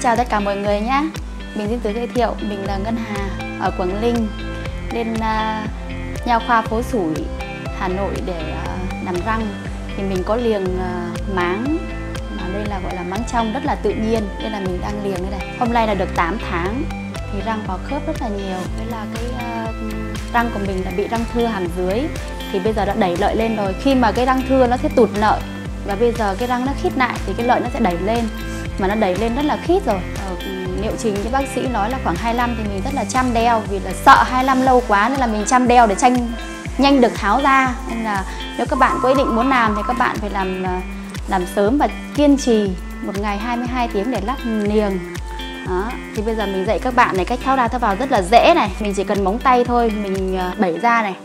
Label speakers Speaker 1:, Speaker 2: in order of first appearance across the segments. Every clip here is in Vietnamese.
Speaker 1: chào tất cả mọi người nhé. Mình xin tự giới thiệu, mình là Ngân Hà ở Quảng Ninh, lên nha khoa Phố Sủi, Hà Nội để làm răng. Thì mình có liềng máng, mà đây là gọi là máng trong rất là tự nhiên, nên là mình đang liềng đây này. Hôm nay là được 8 tháng, thì răng vào khớp rất là nhiều. Đây là cái răng của mình là bị răng thưa hàm dưới, thì bây giờ đã đẩy lợi lên rồi. Khi mà cái răng thưa nó sẽ tụt lợi, và bây giờ cái răng nó khít lại thì cái lợi nó sẽ đẩy lên, mà nó đẩy lên rất là khít rồi. Liệu trình cái bác sĩ nói là khoảng 25 thì mình rất là chăm đeo, vì là sợ 25 lâu quá nên là mình chăm đeo để nhanh được tháo ra. Nên là nếu các bạn có ý định muốn làm thì các bạn phải làm sớm và kiên trì một ngày 22 tiếng để lắp niềng. Đó. Thì bây giờ mình dạy các bạn này cách tháo ra tháo vào rất là dễ này. Mình chỉ cần móng tay thôi, mình bẩy ra này.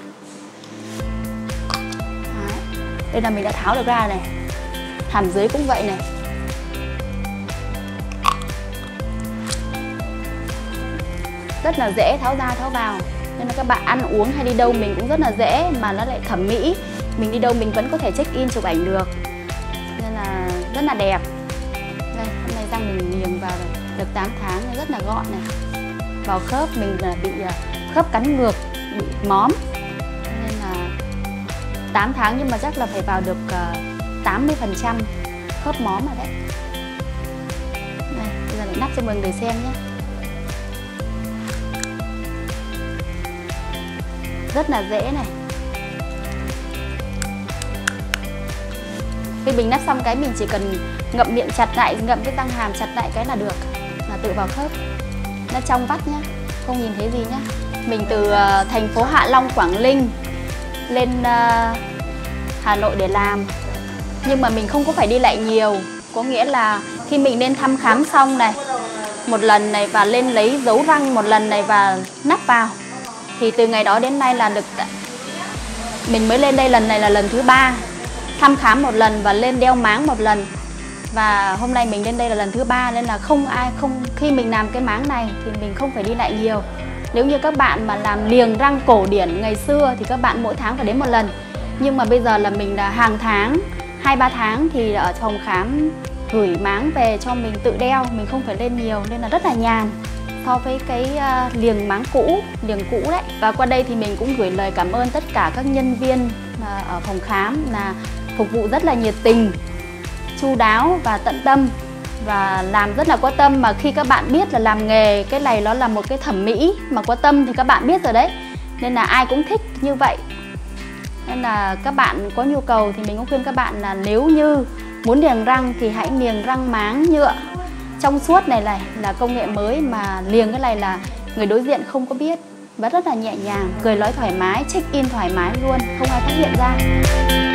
Speaker 1: Đó. Đây là mình đã tháo được ra này. Hàm dưới cũng vậy này. Rất là dễ tháo ra tháo vào. Nên là các bạn ăn uống hay đi đâu mình cũng rất là dễ, mà nó lại thẩm mỹ. Mình đi đâu mình vẫn có thể check in chụp ảnh được. Nên là rất là đẹp. Đây, hôm nay răng mình niềng vào rồi. Được 8 tháng rất là gọn này. Vào khớp mình là bị khớp cắn ngược, bị móm. Nên là 8 tháng nhưng mà chắc là phải vào được 80% khớp móm rồi đấy. Đây, bây giờ mình nắp cho mọi người xem nhé. Rất là dễ này. Khi mình nắp xong cái mình chỉ cần ngậm miệng chặt lại, ngậm cái răng hàm chặt lại cái là được, là tự vào khớp. Nó trong vắt nhá, không nhìn thấy gì nhá. Mình từ thành phố Hạ Long, Quảng Ninh lên Hà Nội để làm. Nhưng mà mình không có phải đi lại nhiều. Có nghĩa là khi mình lên thăm khám xong này, một lần này, và lên lấy dấu răng một lần này và nắp vào, thì từ ngày đó đến nay là được, mình mới lên đây lần này là lần thứ 3. Thăm khám một lần và lên đeo máng một lần. Và hôm nay mình lên đây là lần thứ 3, nên là khi mình làm cái máng này thì mình không phải đi lại nhiều. Nếu như các bạn mà làm liềng răng cổ điển ngày xưa thì các bạn mỗi tháng phải đến một lần. Nhưng mà bây giờ là mình là hàng tháng, 2-3 tháng thì ở phòng khám gửi máng về cho mình tự đeo, mình không phải lên nhiều, nên là rất là nhàn so với cái liềng máng cũ, liềng cũ đấy. Và qua đây thì mình cũng gửi lời cảm ơn tất cả các nhân viên ở phòng khám, là phục vụ rất là nhiệt tình, chu đáo và tận tâm, và làm rất là có tâm. Mà khi các bạn biết là làm nghề cái này nó là một cái thẩm mỹ mà có tâm thì các bạn biết rồi đấy, nên là ai cũng thích như vậy. Nên là các bạn có nhu cầu thì mình cũng khuyên các bạn là nếu như muốn niềng răng thì hãy niềng răng máng nhựa trong suốt này là công nghệ mới, mà liềng cái này là người đối diện không có biết, và rất là nhẹ nhàng, cười nói thoải mái, check in thoải mái luôn, không ai phát hiện ra.